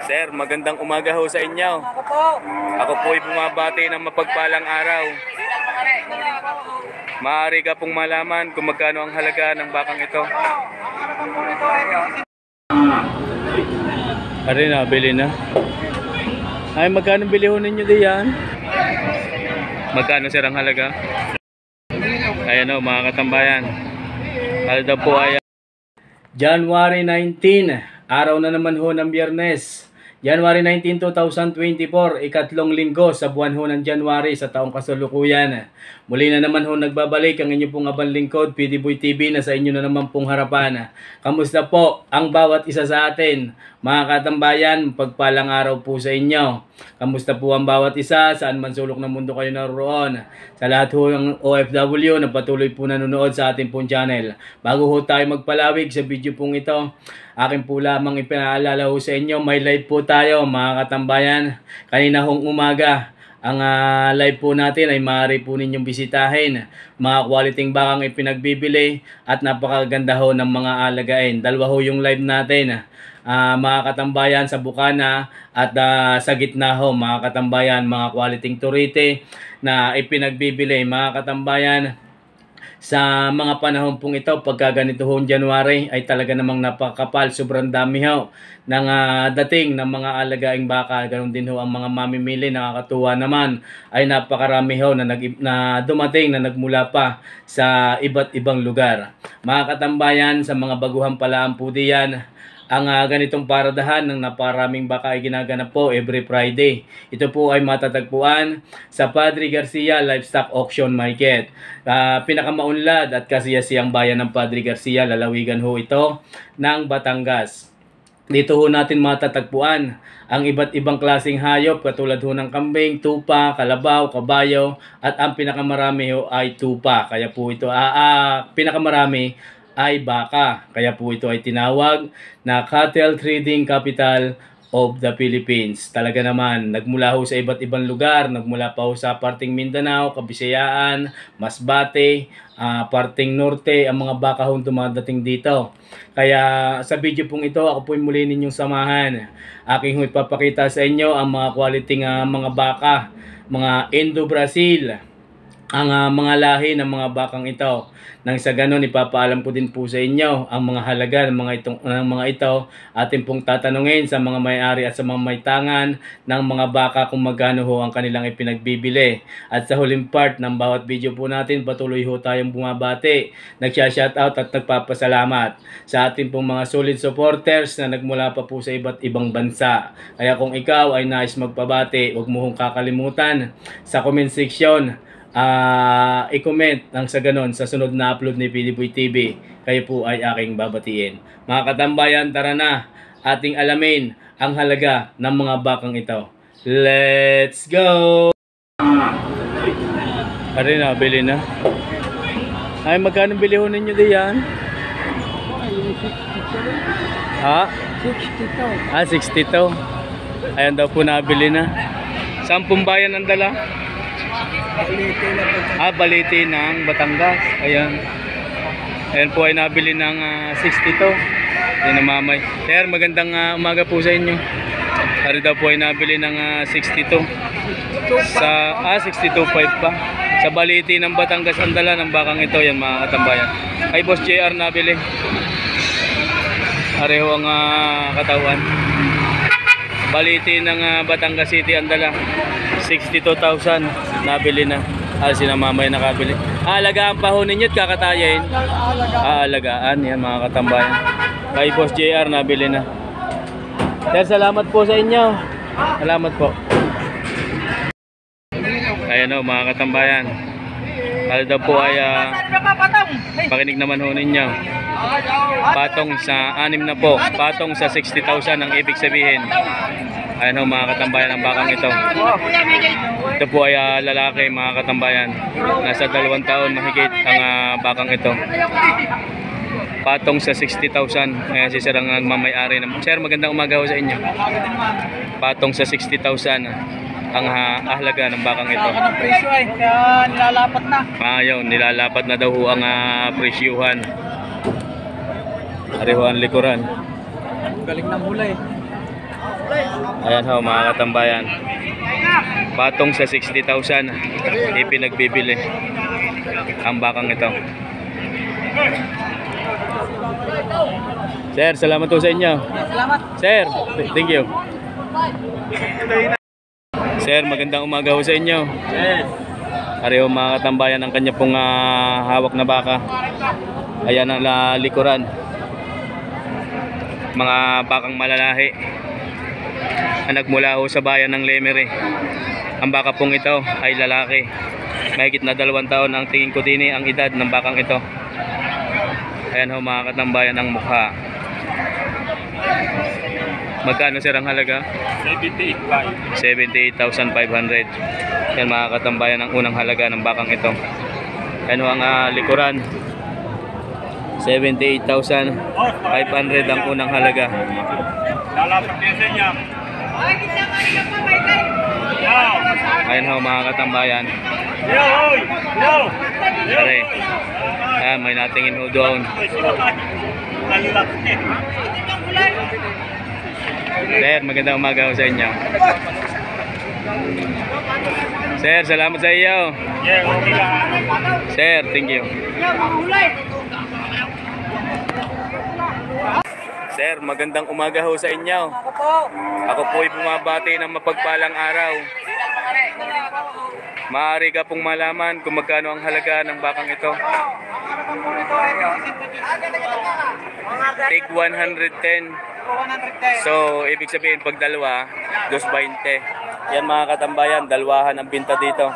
Sir, magandang umaga ho sa inyo. Ako po ay bumabati ng mapagpalang araw. Maaari ka pong malaman kung magkano ang halaga ng bakang ito. Ari na, bili na. Ay, magkano bili ho ninyo diyan? Magkano sir ang halaga? Ayan o, mga katambayan. Halaga daw po ay January 19, araw na naman ho ng Biyernes. January 19, 2024, ikatlong linggo sa buwan ho ng January sa taong kasalukuyan. Muli na naman ho nagbabalik ang inyo pong abang lingkod, PDBoy TV, na sa inyo na naman pong harapan. Kamusta po ang bawat isa sa atin? Mga katambayan, pagpalang araw po sa inyo. Kamusta po ang bawat isa, saan man sulok ng mundo kayo naroon? Sa lahat ho ng OFW na patuloy po nanonood sa ating pong channel. Bago ho tayo magpalawig sa video pong ito, akin po lamang ipinaalala ho sa inyo, may live po tayo mga katambayan. Kanina hong umaga, ang live po natin ay maaari po ninyong bisitahin. Mga quality bakang ipinagbibili at napakaganda ho ng mga alagain. Dalawa ho yung live natin. Mga katambayan sa Bukana at sa gitna ho mga katambayan, mga quality turite na ipinagbibili mga katambayan. Sa mga panahon pong ito, pagka ganito ho January, ay talaga namang napakapal. Sobrang dami ho ng dating ng mga alagaing baka. Ganon din ho ang mga mamimili. Nakakatuwa naman ay napakarami ho na dumating na nagmula pa sa iba't ibang lugar. Mga katambayan, sa mga baguhan palaan po diyan, ang ganitong paradahan ng naparaming baka ay ginaganap po every Friday. Ito po ay matatagpuan sa Padre Garcia Livestock Auction Market. Pinakamaunlad at kasiyasiyang bayan ng Padre Garcia, lalawigan ho ito ng Batangas. Dito ho natin matatagpuan ang iba't ibang klaseng hayop katulad ho ng kambing, tupa, kalabaw, kabayo, at ang pinakamarami ho ay tupa. Kaya po ito pinakamarami ay baka. Kaya po ito ay tinawag na Cattle Trading Capital of the Philippines. Talaga naman, nagmula ho sa iba't ibang lugar, nagmula pa ho sa parting Mindanao, Kabisayaan, Masbate, parting Norte, ang mga baka ho dumadating dito. Kaya sa video pong ito, ako po muli ninyong samahan. Aking ipapakita sa inyo ang mga quality mga baka, mga Indo-Brazil, ang mga lahi ng mga bakang ito. Nang sa ganon, ipapaalam ko din po sa inyo ang mga halaga ng mga ito. Atin pong tatanungin sa mga may-ari at sa mga may-tangan ng mga baka kung magkano ho ang kanilang ipinagbibili. At sa huling part ng bawat video po natin, patuloy ho tayong bumabati, nagsya-shoutout at nagpapasalamat sa atin pong mga solid supporters na nagmula pa po sa iba't ibang bansa. Kaya kung ikaw ay nais magpabati, huwag mo hong kakalimutan sa comment section i-comment nang sa ganon sa sunod na upload ni PDBoy TV, kayo po ay aking babatiin. Mga katambayan, tara na, ating alamin ang halaga ng mga bakang ito. Let's go! Ari na, bili na. Ay, magkano bili ho ninyo diyan? Ha? 62. 62. Ayan daw po, nabili na. Saan pong bayan ang dala? Balete ng Batangas. Ayan. Ayan po ay nabili ng 62. Ayan ang mamay. Sir, magandang umaga po sa inyo. Hari daw po ay nabili ng 62. Sa 62.5 pa. Sa Balete ng Batangas ang dala ng bakang ito. Yan mga katambayan. Kay Boss JR nabili. Pareho ang katawan. Balete ng Batangas City ang dala. 62,000 nabili na. Sinamamay nakabili. Alagaan pa ho ninyo at kakatayin. Alagaan. Yan mga katambayan. Kay Boss JR nabili na. Sir, salamat po sa inyo. Salamat po. Ayan o mga katambayan. Kala daw po ay pakinig naman ho ninyo. Patong sa 6 na po. Patong sa 60,000 ang ibig sabihin. Ayan ho mga katambayan, ang bakang ito. Ito po ay lalaki mga katambayan. Nasa 2 taon mahigit ang bakang ito. Patong sa 60,000. Kaya si Sir ang nagmamay-ari. Sir, magandang umaga ho sa inyo. Patong sa 60,000 ang halaga ng bakang ito. Ang presyo ay kaya nilalapat na. Yun, nilalapat na daw ho ang presyuhan. Ariho ang likuran. Galing ng hula eh. Ayan ho mga katambayan. Patong sa 60,000 ipinagbibili ang bakang ito. Sir, salamat po sa inyo. Salamat. Sir, thank you. Sir, magandang umaga ho sa inyo. Yes. Pareho mga katambayan ang kanya pong hawak na baka. Ayan ang likuran. Mga bakang malalahi na nagmula ho sa bayan ng Lemery. Ang baka pong ito ay lalaki. Mahigit na 2 taon ang tingin ko din ang edad ng bakang ito. Ayan ho mga katambayan ang mukha. Magkano sir ang halaga? 78,500. Yan mga katambayan ang unang halaga ng bakang ito. Yan ho ang likuran. 78,500 ang unang halaga. Lalapat din sa inyo. Ayan ho mga katambayan. Pare. Ayan, may natingin ho doon. Sir, magandang umaga ho sa inyo. Sir, salamat sa iyo. Sir, thank you. Sir, magandang umaga ho sa inyo. Ako po ay bumabati ng mapagpalang araw. Maaari ka pong malaman kung magkano ang halaga ng bakang ito. Tig 110. So, ibig sabihin pag dalawa, 220. Yan mga katambayan, dalawahan ang binta dito.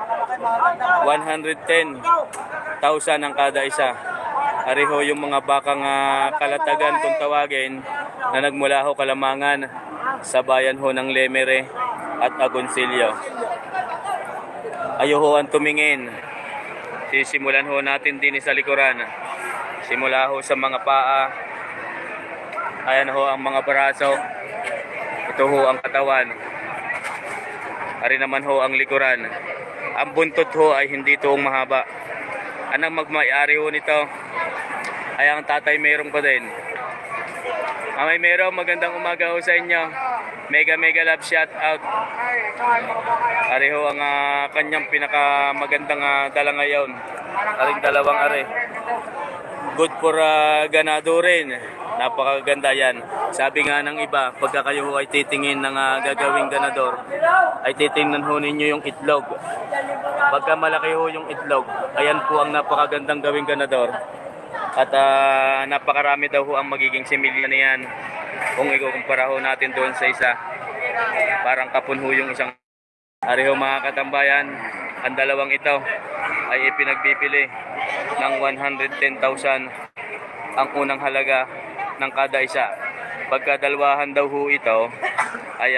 110,000 ang kada isa. Ariho yung mga bakang kalatagan kung tawagin na nagmula ho Kalamangan sa bayan ho ng Lemery at Agoncillo. Ayaw ho ang tumingin. Sisimulan ho natin din sa likuran. Simula ho sa mga paa. Ayan ho ang mga braso. Ito ho ang katawan. Ari naman ho ang likuran. Ang buntot ho ay hindi toong mahaba. Anong magmayari ho nito ay ang tatay mayroong pa din. May mayroong magandang umaga ho sa inyo. Mega love shout out. Ari ho ang kanyang pinakamagandang dala ngayon. Aring dalawang ari. Good for ganado rin. Napakaganda yan. Sabi nga ng iba, pagka kayo ho ay titingin ng gagawing ganador, ay titingnan ho ninyo yung itlog. Pagka malaki ho yung itlog, ayan po ang napakagandang gawing ganador. At napakarami daw ho ang magiging similya niyan kung ikukumpara ho natin doon sa isa. Parang kapun ho yung isang. Ari ho mga katambayan, ang dalawang ito ay ipinagbibili ng 110,000 ang unang halaga ng kada isa. Pagka dalawahan daw ho ito ay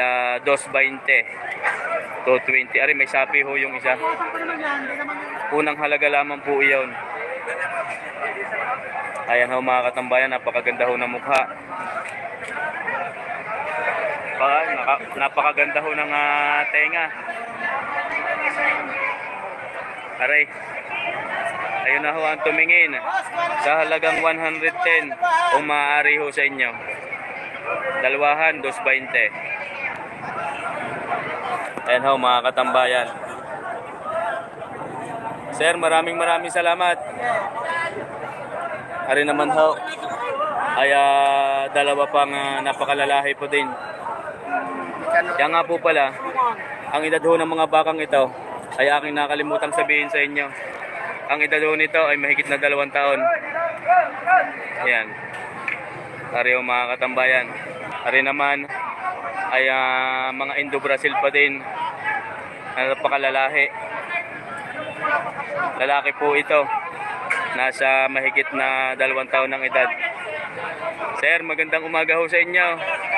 220 to 20. Ari may sapi ho yung isa. Unang halaga lamang po iyon. Ayan ho mga katambayan, napakaganda ho ng mukha. Napakaganda ho ng tenga. Aray. Ayun na ho ang tumingin sa halagang 110 kung maaari ho sa inyo. Dalawahan, 220. Ayan ho mga katambayan. Sir, maraming salamat. Ari naman ho ay dalawa pang napakalalahi po din. Kaya nga po pala, ang edad ho ng mga bakang ito ay aking nakalimutang sabihin sa inyo. Ang edad ho nito ay mahigit na 2 taon. Ayan. Ari ho mga katambayan. Ari naman ay mga Indo-Brazil pa din. Napakalalahi. Lalaki po ito. Nasa mahigit na 2 taon ng edad. Sir, magandang umaga ho sa inyo.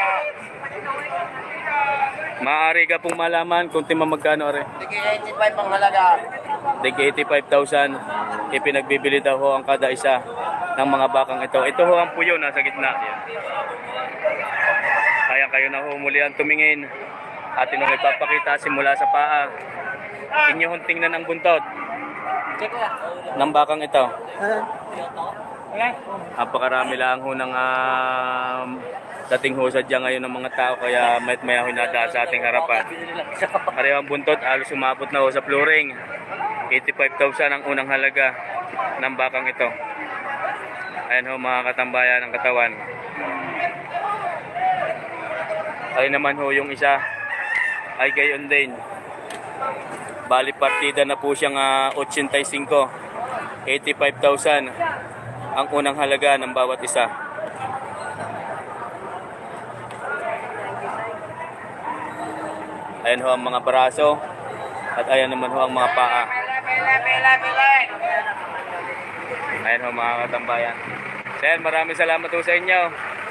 Maaari ka pong malaman kung magkano rin. Sige, 85 ang halaga. Tig 85,000 ipinagbibili daw ho ang kada isa ng mga bakang ito. Ito ho ang puyo nasa gitna. Yan. Kaya kayo na ho muli ang tumingin. Atin ho ipapakita simula sa paa. Inyo hong tingnan ang buntot ng bakang ito. Napakarami lang ho ng dating ho sadya ngayon ng mga tao kaya may hinada sa ating harapan. Ari ang buntot, halos umabot na ho sa flooring. 85,000 ang unang halaga ng bakang ito. Ayan ho mga katambayan ang katawan. Ay naman ho yung isa ay gayon din. Bali partida na po siyang 85. 85,000 ang unang halaga ng bawat isa. Ayan ho ang mga braso at ayan naman ho ang mga paa. Ayan ho mga katambayan. Sir, maraming salamat ho sa inyo.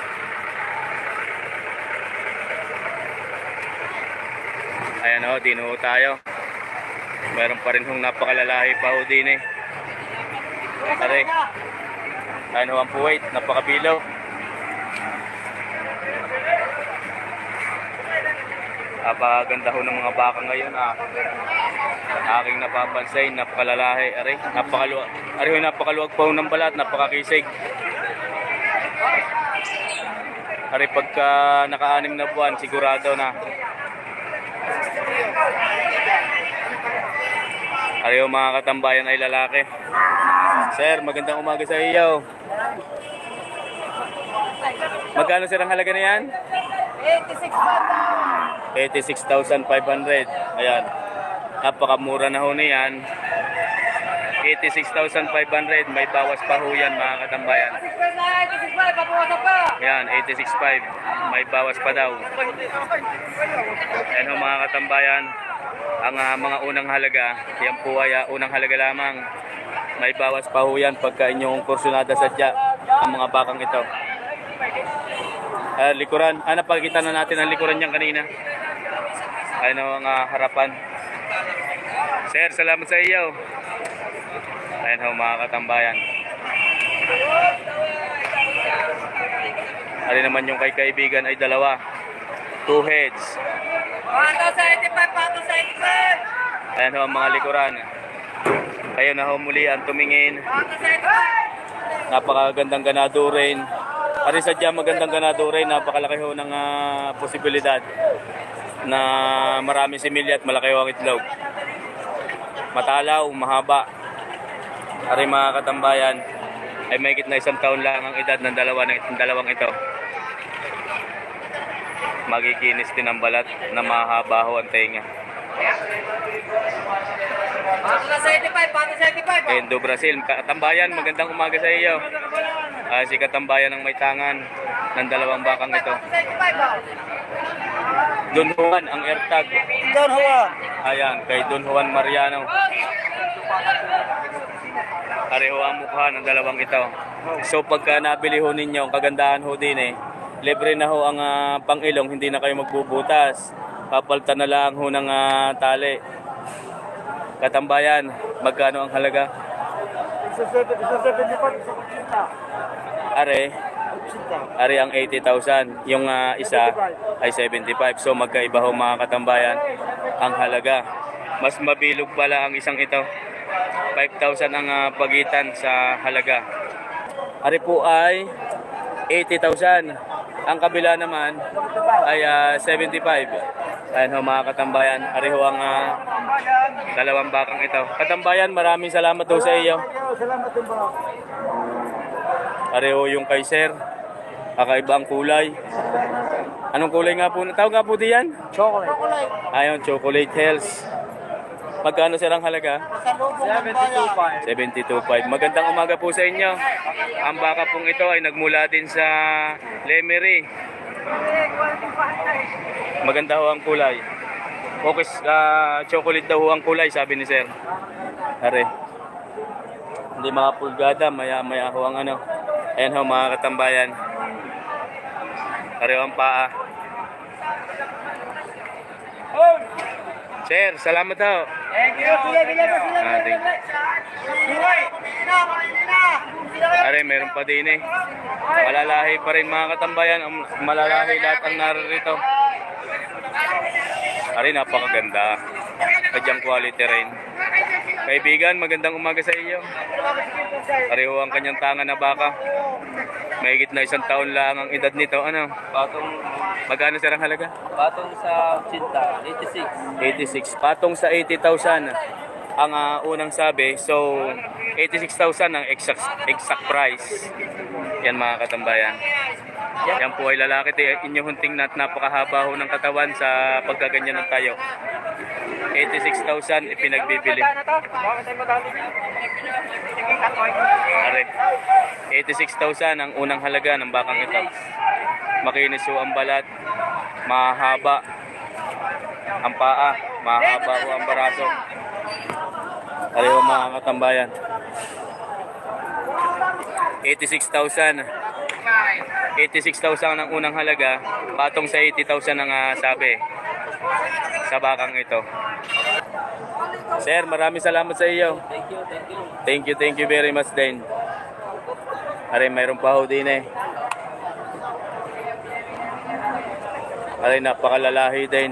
Ayan ho, din ho tayo. Meron pa rin hong napakalalahi pa ho din eh. Aray. Ayan ho ang puwait, napakabilaw. Napakaganda ho ng mga baka ngayon aking napapansin, napakalalahi. Aray, napakaluwag pa ho ng balat, napakakisig. Aray, pagka naka-6 na buwan, sigurado na. Aray ho mga katambayan ay lalaki. Sir, magandang umaga sa iyo. Magkano sir ang halaga na yan? 86,500. Ayan. Napakamura na ho na yan. 86,500. May bawas pa ho yan mga katambayan. Ayan, 86,500. May bawas pa daw. Ayan ho mga katambayan. Ang mga unang halaga, yan po ay unang halaga lamang. May bawas pa ho yan pagka inyong kursunada sadya ang mga bakang ito. Likuran. Napakita na natin ang likuran niyan kanina. Ano ang harapan. Sir, salamat sa iyo. Ayan ho mga katambayan. Alin naman yung kay kaibigan ay dalawa. 2 heads. Ayan ho ang mga likuran. Kayo na ho muli ang tumingin. Napakagandang ganado rin. Ari sadya magandang ganado rin. Napakalaki ho ng posibilidad na maraming similya at malaki ho ang itlog. Matalaw, mahaba. Ari mga katambayan ay may na 1 taon lang ang edad ng dalawang ito. Magikinis din ang balat na mahaba ho ang tenga. Endo Brazil, Katambayan, magandang umaga sa iyo. Si Katambayan ang may tangan ng dalawang bakang ito. Don Juan ang AirTag. Don Juan. Ayan, kay Don Juan Mariano. Pareho ang mukha ng dalawang ito. So pagka nabili ho ninyo, ang kagandahan ho din eh, libre na ho ang pangilong, hindi na kayo magbubutas. Papalitan na lang ho ng tali. Katambayan, magkano ang halaga? Are ang 80,000. Yung isa ay 75. So magkaiba ho mga katambayan ang halaga. Mas mabilog pala ang isang ito. 5,000 ang pagitan sa halaga. Are po ay 80,000. Ang kabila naman ay 75. Ayan ho mga katambayan. Are ho ang dalawang bakang ito. Katambayan, maraming salamat ho sa iyo. Salamat din po. Are ho yung kay sir. Kakaiba ang kulay. Anong kulay nga po? Tawag nga po diyan? Chocolate. Ayon, chocolate hills. Magkano sir ang halaga? 72.5. Magandang umaga po sa inyo. Ang baka pong ito ay nagmula din sa Lemery. Maganda ho ang kulay. Okay, chocolate daw ho ang kulay, sabi ni sir. Are. Hindi mga pulgada, maya ho ang ano. Ayan ho mga katambayan. Are ho ang paa. Sir, salamat ho. Thank you. Are, meron pa din eh. Malalahi pa rin mga katambayan. Malalahi lahat ang narito. Are, napakaganda. Kadyang quality rin. Kaibigan, magandang umaga sa iyo. Pareho ang kanyang tanga na baka. Mahigit na 1 taon lang ang edad nito. Ano? Patong, Magkano sir ang halaga? patong sa 86. 86. Patong sa 80,000 ang unang sabi. So, 86,000 ang exact price. Yan mga katambayan. Yan po ay lalaki. Inyong hunting na napakahaba ho ng katawan sa pagkaganyan ng tayo. 86,000 ipinagbibili. Are, 86,000 ang unang halaga ng bakang ito. Makinis ho ang balat, mahaba ang paa, mahaba ho ang baraso. Pareho mga katambayan. 86,000. 86,000 ang unang halaga, patong sa 80,000 ang sabi sa bakang ito. Sir, maraming salamat sa iyo. Thank you very much din. Are, mayroon pa ho din eh. Are, napakalalahi din.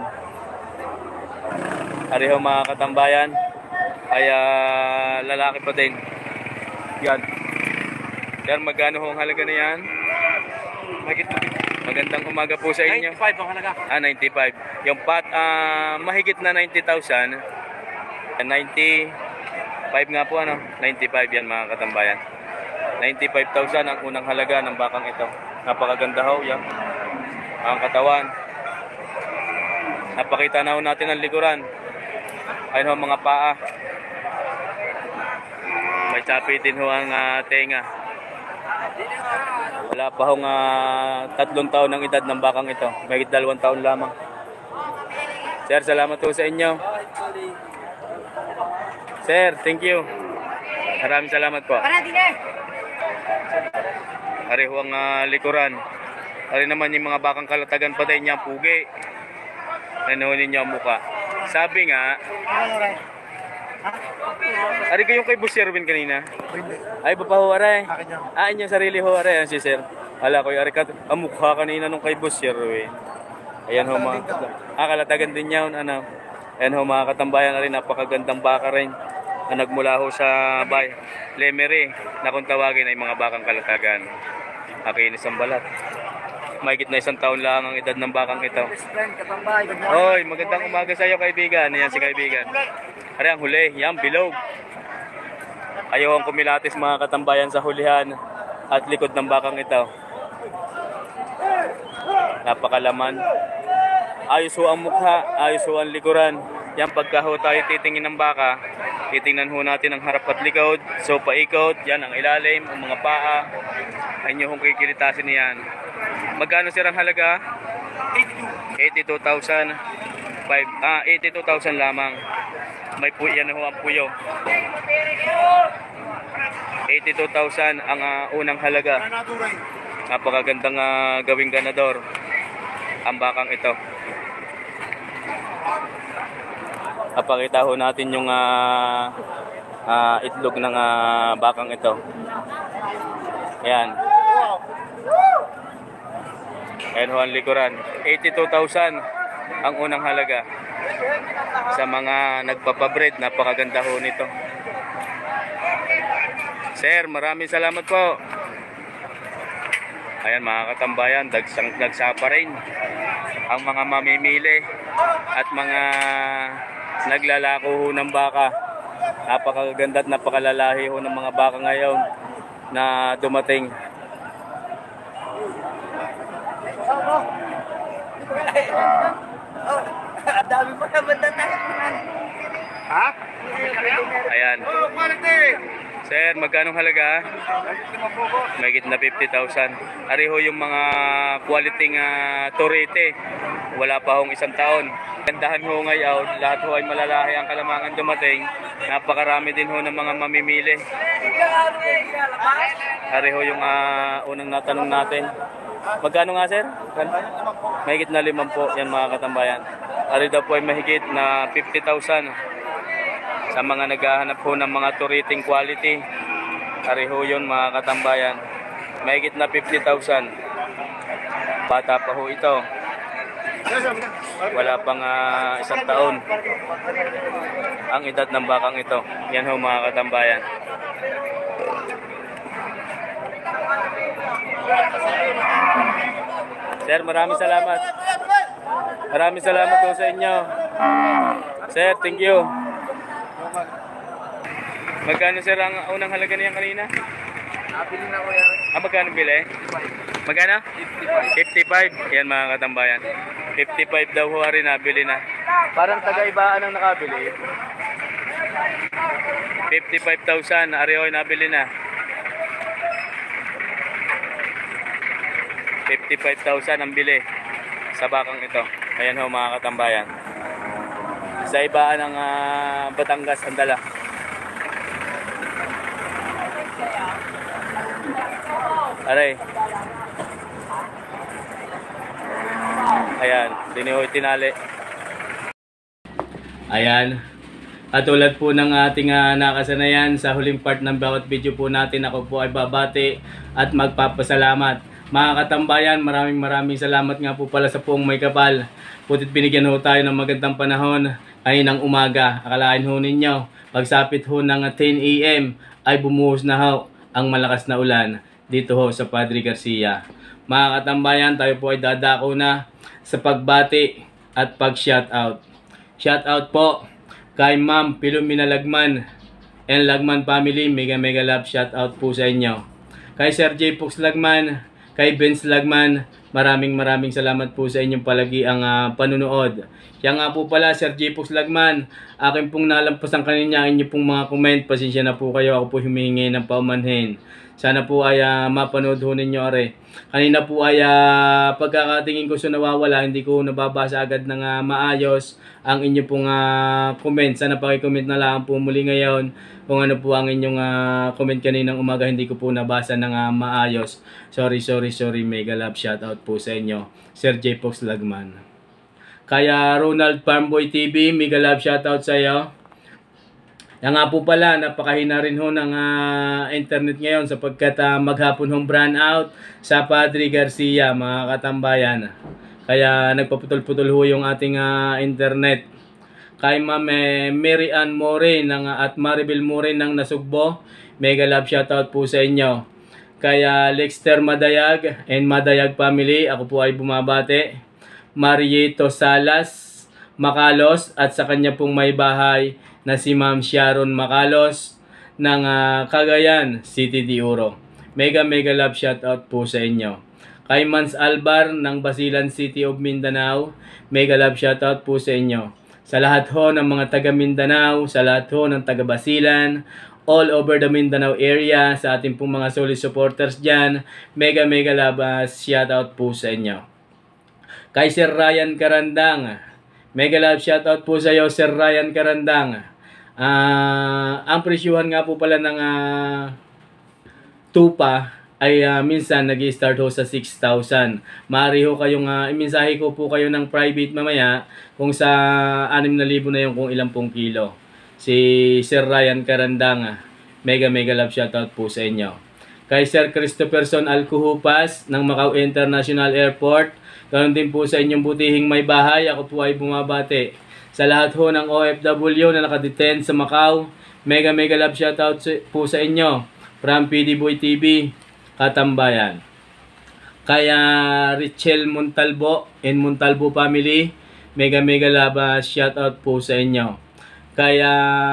Are ho mga katambayan, ay lalaki pa din. Yan. Sir, magkano ho ang halaga na yan? Magandang umaga po sa inyo. 95 ang halaga. 95. Yung mahigit na 90,000. 95 nga po ano. 95 yan mga katambayan. 95,000 ang unang halaga ng bakang ito. Napakaganda ho yan. Ang katawan. Napakita na ho natin ang likuran. Ayun ho mga paa. May chapitin ho ang tenga. Wala pa hong 3 taon ng edad ng bakang ito. Mahigit 2 taon lamang. Sir, salamat po sa inyo. Sir, thank you. Maraming salamat po. Pareho ang likuran. Pare naman yung mga bakang kalatagan patay niya pugi. Nanunin niya ang muka. Sabi nga, ari ko yung kay Boss Sherwin kanina. Ay, baba ho, aray. Inyong sarili ho, aray. Yan si sir. Hala ko, aray ka. Ang mukha kanina nung kay Boss Sherwin. Ayan ho, mga kalatagan din yun. Ano. Ayan ho, mga katambayan. Aray, napakagandang baka rin. Na nagmula ho sa Lemery. Na kung tawagin ay mga bakang kalatagan. Makinis ang balat. Mahigit na 1 taon lang ang edad ng bakang ito. Hoy, magandang umaga sa iyo, kaibigan. Ayan si kaibigan. Ari ang huli, yan, bilog. Ayaw ang kumilatis mga katambayan sa hulihan at likod ng bakang ito. Napakalaman. Ayos ho ang mukha, ayos ho ang likuran. Yan, pagka ho tayo titingin ng baka, titingnan ho natin ang harap at likod. So paikot, yan ang ilalim, ang mga paa. Ay nyo hong kikilitasin niyan. Magkano sir ang halaga? 82,000. 82,000 lamang. May po yan ho ang puyo. 82,000 ang unang halaga. Napakagandang gawing ganador ang bakang ito. Napakita ho natin yung itlog ng bakang ito. Ayan. Ayan ho ang likuran. 82,000 ang unang halaga. Sa mga nagpapabreed, napakaganda ho nito. Sir, maraming salamat po. Ayan mga katambayan, nagsapa rin ang mga mamimili at mga naglalako ho ng baka. Napakaganda at napakalalahi ho ng mga baka ngayon na dumating. Dami pa naman na tayo. Ha? Ayan. Sir, magkano halaga? Mahigit na 50,000. Ari ho yung mga quality torete. Wala pa hong 1 taon. Gandahan ho ngayon, lahat ho ay malalahi ang kalamangan dumating. Napakarami din ho ng mga mamimili. Ari ho yung unang natanong natin. Magkano nga sir? Mahigit na 5 po yan mga katambayan. Ari daw po ay mahigit na 50,000 sa mga naghahanap po ng mga turiting quality. Ari ho yun mga katambayan. Mahigit na 50,000. Bata pa ho ito. Wala pang isang taon ang edad ng bakang ito. Yan ho mga katambayan. Sir, maraming salamat. Maraming salamat po sa inyo. Sir, thank you. Magkano sir ang unang halaga niyan kanina? Nabili na ko yan. Magkano bili? Magkano? 55. Yan mga katambayan. 55 daw ho rin nabili na. Parang taga-ibaan ang nakabili. 55,000. Ariho nabili na. 55,000 ang bili sa bakang ito. Ayan ho mga katambayan. Sa ibaan ng Batangas ang dala. Aray. Ayan, dinihoy tinali. Ayan. At tulad po ng ating nakasanayan sa huling part ng bawat video po natin, ako po ay babati at magpapasalamat. Mga katambayan, maraming salamat nga po pala sa Poong May Kapal. Putit binigyan ho tayo ng magandang panahon kaninang umaga. Akalain ho ninyo, pagsapit ho ng 10 AM ay bumuhos na ho ang malakas na ulan dito ho sa Padre Garcia. Mga katambayan, tayo po ay dadako na sa pagbati at pag-shoutout. Shoutout po kay Ma'am Pilumina Lagman and Lagman family. Mega love shoutout po sa inyo. Kay Sir J. Pux Lagman, kay Vince Lagman, maraming salamat po sa inyong palagi ang panunood. Kaya nga po pala, Sir J. Pux Lagman, akin pong nalampasan kanina ang inyong pong mga comment. Pasensya na po kayo, ako po humihingi ng paumanhin. Sana po ay mapanood ho ninyo are. Kanina po ay pagkakatingin ko sa nawawala, hindi ko nababasa agad ng maayos ang inyong pong comment. Sana paki-comment na lang po muli ngayon kung ano po ang inyong comment kaninang umaga, hindi ko po nabasa ng maayos. Sorry. Mega love shoutout po sa inyo, Sir J. Fox Lagman. Kaya Ronald Farmboy TV, mega love shoutout sa iyo. Yan nga po pala, napakahina rin ho ng internet ngayon sapagkat maghapon hong brand out sa Padre Garcia, mga katambayan. Kaya nagpaputol-putol ho yung ating internet. Kay Ma'am Mary Ann More at Maribel More ng Nasugbo, mega love shoutout po sa inyo. Kaya Lexter Madayag and Madayag family, ako po ay bumabate. Marieto Salas Macalos at sa kanya pong may bahay na si Ma'am Sharon Macalos ng Cagayan City de Oro. Mega love shoutout po sa inyo. Kay Mans Albar ng Basilan City of Mindanao, mega love shoutout po sa inyo. Sa lahat ho ng mga taga Mindanao, sa lahat ho ng taga Basilan, all over the Mindanao area, sa ating pong mga solid supporters dyan, mega love shoutout po sa inyo. Kay Sir Ryan Karandang, mega love shoutout po sa iyo, Sir Ryan Karandang. Ang presyuhan nga po pala ng tupa ay minsan nag-i-start ho sa 6,000. Maaari ho kayong imensahe ko po kayo ng private mamaya kung sa 6,000 na yung kung ilang pong kilo. Si Sir Ryan Karandang, mega love shoutout po sa inyo. Kay Sir Christopherson Alcuhupas ng Macau International Airport, ganoon din po sa inyong butihing may bahay, ako po ay bumabate. Sa lahat ho ng OFW na nakadeten sa Macau, mega love shoutout po sa inyo from PD Boy TV, Katambayan. Kaya Richel Montalbo and Montalbo family, mega love shoutout po sa inyo. Kaya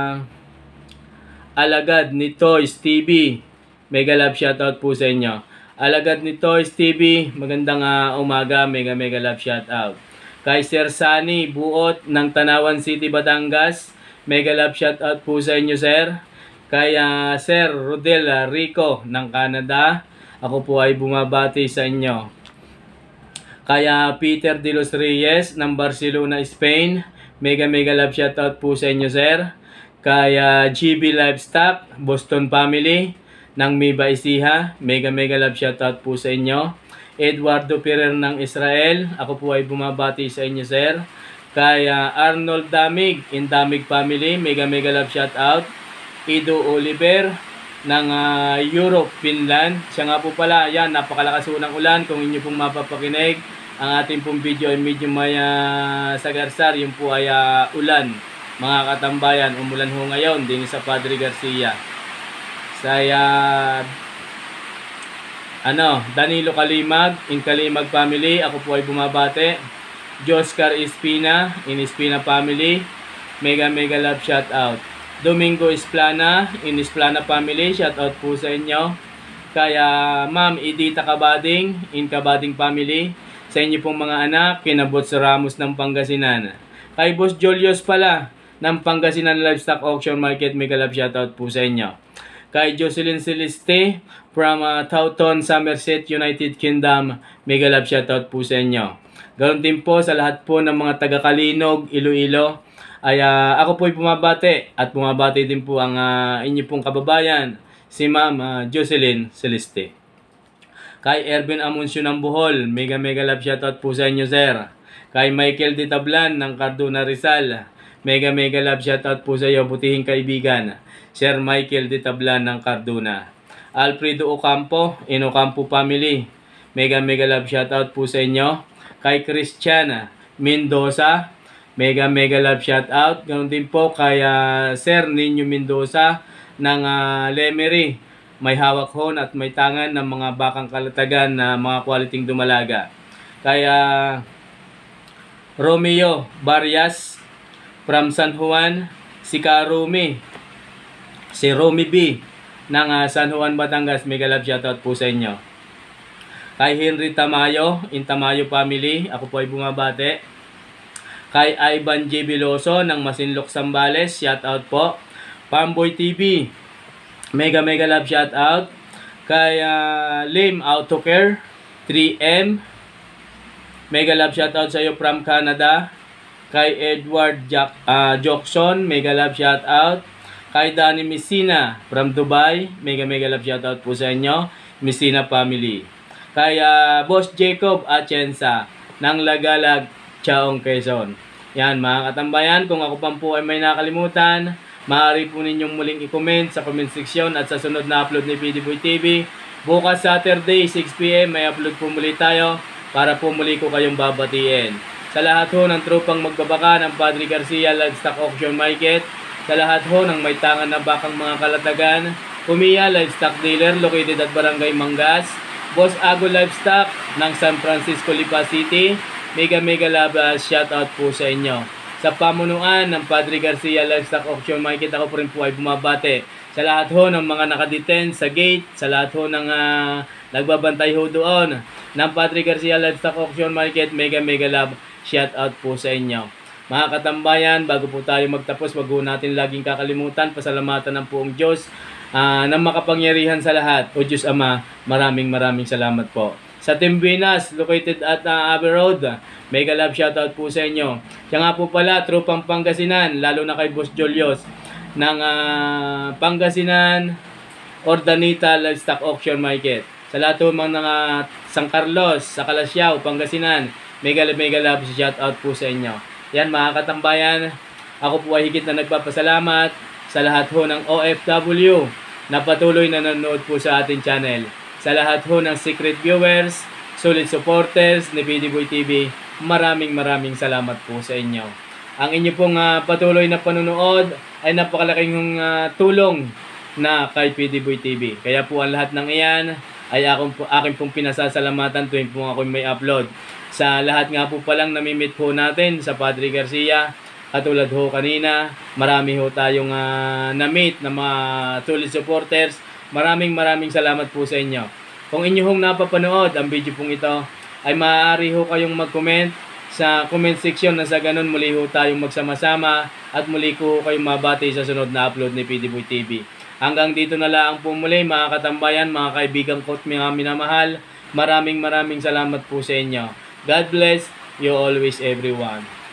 Alagad ni Toys TV, mega love shoutout po sa inyo. Alagad ni Toys TV, magandang umaga, mega love shoutout. Kay Sir Sunny Buot ng Tanawan City, Batangas, mega love shoutout po sa inyo, sir. Kay Sir Rodel Rico ng Canada, ako po ay bumabati sa inyo. Kaya Peter De Los Reyes ng Barcelona, Spain, mega love shoutout po sa inyo, sir. Kaya GB Livestock, Boston family ng Miba Ecija, mega love shoutout po sa inyo. Eduardo Ferrer ng Israel, ako po ay bumabati sa inyo, sir. Kaya Arnold Damig in Damig family, mega love shoutout. Ido Oliver ng Europe, Finland. Siya nga po pala, yan, napakalakas ng ulan. Kung inyo pong mapapakinig, ang ating pong video ay medyo may sagarsar, yung po ay ulan. Mga katambayan, umulan ho ngayon din sa Padre Garcia. Saya Danilo Kalimag, in Kalimag family, ako po ay bumabate. Joscar Espina, in Espina family, mega love shout out. Domingo Esplana, in Esplana family, shout out po sa inyo. Kaya Ma'am Edita Kabading, in Kabading family, sa inyo pong mga anak, kinabot sa Ramos ng Pangasinan. Kay Boss Julius pala, ng Pangasinan Livestock Auction Market, mega love shout out po sa inyo. Kay Jocelyn Celeste from Taunton, Somerset, United Kingdom, mega love shout out po sa inyo. Ganoon din po sa lahat po ng mga taga-Kalinog, Iloilo, ay ako po ay bumabate at bumabate din po ang inyo pong kababayan, si Ma'am Jocelyn Celeste. Kay Erwin Amuncio ng Bohol, mega love shout out po sa inyo, sir. Kay Michael de Tablan ng Cardona, Rizal, mega love shout out po sa iyo, butihing kaibigan, Sir Michael de Tablan ng Cardona. Alfredo Ocampo, in Ocampo family, mega love shout out po sa inyo. Kay Christian Mendoza, mega love shout out. Ganoon din po kay Sir Nino Mendoza ng Lemery. May hawak hon at may tangan ng mga bakang kalatagan na mga kwaliting dumalaga. Kaya Romeo Barrias from San Juan, si Karumi, si Romy B ng San Juan, Batangas, mega love shout out po sa inyo. Kay Henry Tamayo, in Tamayo family, ako po ay bumabate. Kay Ivan J. Veloso ng Masinloc, Zambales, shout out po. Pamboy TV, mega love shout out. Kay Lim Autocare 3M, mega love shout out sa iyo from Canada. Kay Edward Jackson, mega love shout out. Kay Danny Messina from Dubai, mega love shout out po sa inyo, Messina family. Kay Boss Jacob Atienza ng Lagalag, Chaong, Quezon. Yan mga katambayan, kung ako pa po ay may nakalimutan, maaari po ninyong muling i-comment sa comment section at sa sunod na upload ni PDBoy TV. Bukas Saturday 6 PM may upload po muli tayo para po muli ko kayong babatiin. Sa lahat ho ng tropang magbabaka ng Padre Garcia Livestock Auction Market, sa lahat ho ng may tangan na bakang mga kalatagan, Kumiya Livestock Dealer located at Barangay Mangas, Boss Ago Livestock ng San Francisco, Lipa City, mega love shout out po sa inyo. Sa pamunuan ng Padre Garcia Livestock Auction Market, ako po rin po ay bumabate. Sa lahat ho ng mga nakadeten sa gate, sa lahat ho ng nagbabantay ho doon ng Padre Garcia Livestock Auction Market, mega love shout out po sa inyo. Mga katambayan, bago po tayo magtapos, wag po natin laging kakalimutan, pasalamatan ng poong Diyos na makapangyarihan sa lahat. O Diyos Ama, maraming salamat po. Sa Timbinas, located at Abbey Road, mega love shout out po sa inyo. Siya nga po pala, tropang Pangasinan, lalo na kay Boss Julius ng Pangasinan Ordanita Livestock Auction Market. Sa lahat po mga San Carlos, sa Calasiao, Pangasinan, mega love shout out po sa inyo. Yan mga katambayan, ako po ay higit na nagpapasalamat sa lahat ho ng OFW na patuloy na nanonood po sa ating channel. Sa lahat ho ng secret viewers, solid supporters ni PDBoy TV, maraming salamat po sa inyo. Ang inyo pong patuloy na panonood ay napakalaking tulong na kay PDBoy TV. Kaya po ang lahat ng iyan ay akin pong pinasasalamatan tuwing po ako may upload. Sa lahat nga po palang namimit po natin sa Padre Garcia, katulad ho kanina, marami ho tayong na-meet na mga solid supporters. Maraming salamat po sa inyo. Kung inyo hong napapanood ang video pong ito, ay maaari ho kayong mag-comment sa comment section na sa ganun muli ho tayong magsama-sama at muli ko kayong mabati sa sunod na upload ni PDBoy TV. Hanggang dito na lang po muli mga katambayan, mga kaibigan ko at mga minamahal. Maraming salamat po sa inyo. God bless you always everyone.